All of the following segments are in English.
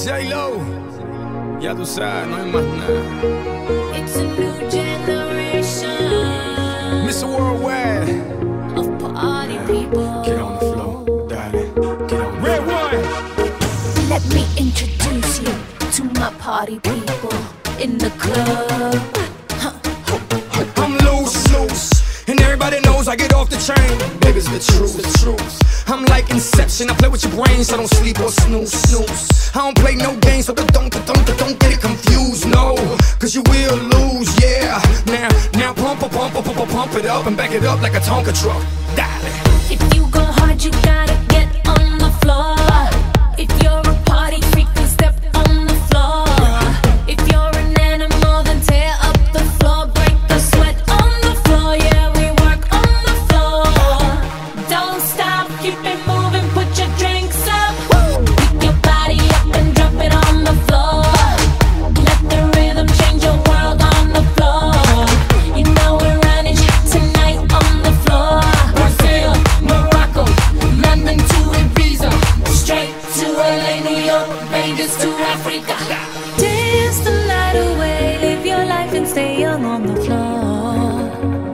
J-Lo, ya tú sabes, no hay más nada. It's a new generation, Mr. Worldwide, of party people. get on the floor, darling, get on the floor. Red one. Let me introduce you to my party people in the club. I'm loose, and everybody knows I get off the train. Baby, it's the truth. I'm like Inception, I play with your brains, so don't sleep or snooze. I don't play no games, so don't get it confused, no, cause you will lose, yeah. Now pump it up and back it up like a Tonka truck, darling. If you go hard, you gotta get on the floor. If you're a party freak, then step on the floor. If you're an animal, then tear up the floor. Break the sweat on the floor, yeah, we work on the floor. Don't stop, keep it moving, put your drinks up. Pick your body up and drop it on the floor. Let the rhythm change your world on the floor. You know we're running tonight on the floor. Brazil, Morocco, London to Ibiza, straight to LA, New York, Vegas to Africa. Dance the night away, live your life and stay young on the floor.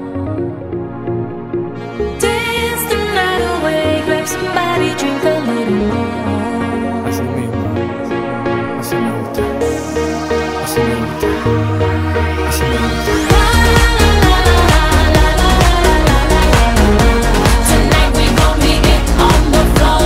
Dance the night away, grab somebody, drink a little more. Así mismo, así me gusta, así me gusta, así me gusta. Tonight we gon' be it on the floor.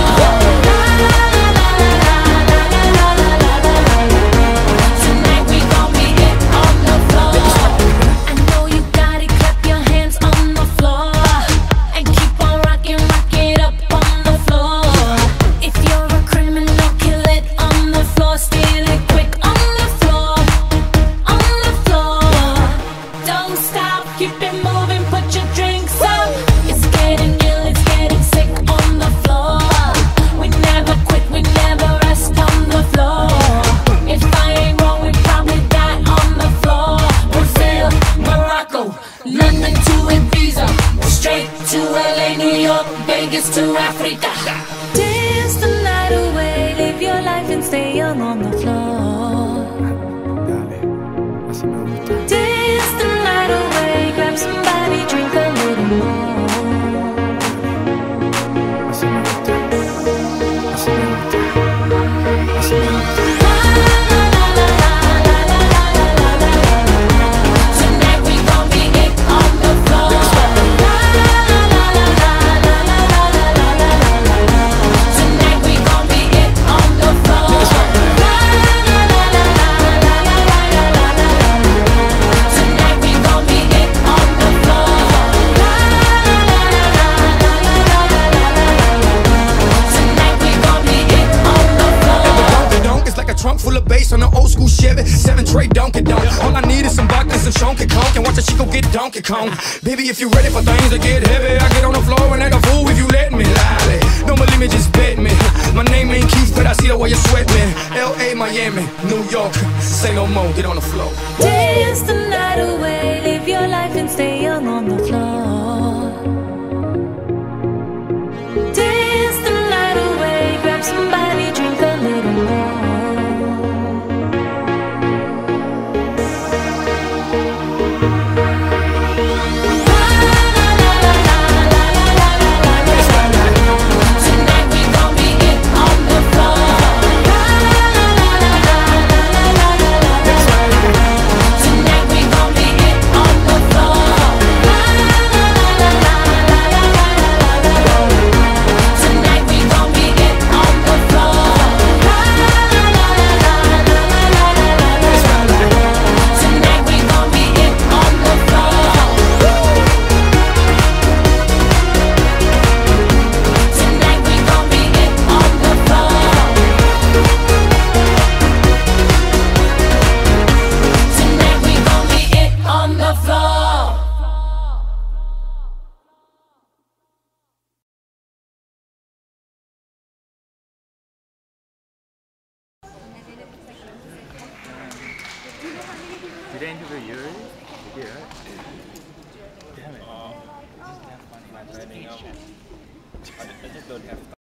Tonight we gon' be it on the floor. I know you got it, clap your hands on the floor. And keep on rocking, rock it up on the floor. If you're a criminal, kill it on the floor. Steal it quick on the floor. On the floor. Don't stop, keep it moving, put your drinks up. It's getting ill, it's getting sick on the floor. We never quit, we never rest on the floor. If I ain't wrong, we probably die on the floor. Brazil, Morocco, London to Ibiza, straight to LA, New York, Vegas to Africa. Dance the night away, live your life and stay young on the floor. Dale, así me gusta. Dance the night away, grab somebody, drink a little more. Así me gusta, así me gusta, así me gusta. Tonight we gon' be it on the floor. Tonight we gon' be it on the floor. Tonight we gon' be it on the floor. Tonight we gon' be it on the floor. Donk is like a trunk full of bass on an old school Chevy 7 tray Donkey Donk. All I need is some vodka and some Chonky Conk, and watch a chico get Donkey Kong. Baby, if you ready for things to get heavy, I get on the floor and act a fool if you let me. Lally, don't believe me, just bet me. My name ain't Keith, but I see the way you sweat me. L.A., Miami, New York, say no more, get on the floor. Dance the night away, live your life and stay young on the floor. Dance the night away, grab somebody, drink a little more. Tonight we gon' be it on the floor. Tonight we gon' be it on the floor. Tonight we gon' be it on the floor. Tonight we gon' be it on the floor. Tonight we gon' be it on the floor. Tonight we gon' be it on the floor. Did I interview you already? You did, right? Damn it. Just have fun. I just don't have